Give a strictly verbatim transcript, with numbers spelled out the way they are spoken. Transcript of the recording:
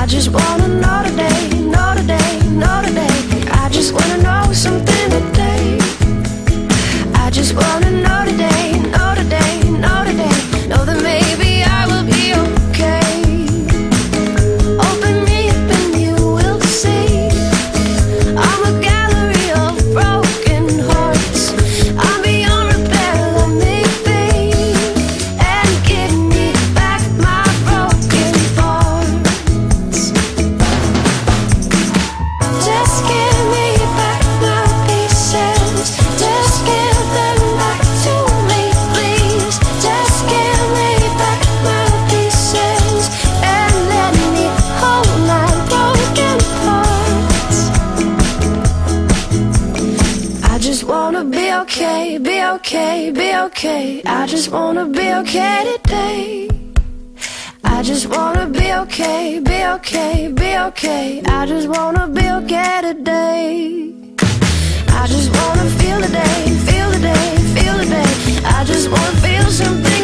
just wanna know today, know today, know today. I just wanna know something today. I just wanna know today, know today, know today. Know that maybe I will be okay. Open me up and you will see I'm a gallery of broken hearts. I'm beyond repair, let me be, and give me back my broken parts. Just give me back my pieces. Just give them back to me, please. Just give me back my pieces and let me hold my broken parts. I just wanna be okay, be okay, be okay. I just wanna be okay today. I just wanna be okay, be okay, be okay. I just wanna be okay today. I just wanna feel the day, feel the day, feel the day. I just wanna feel something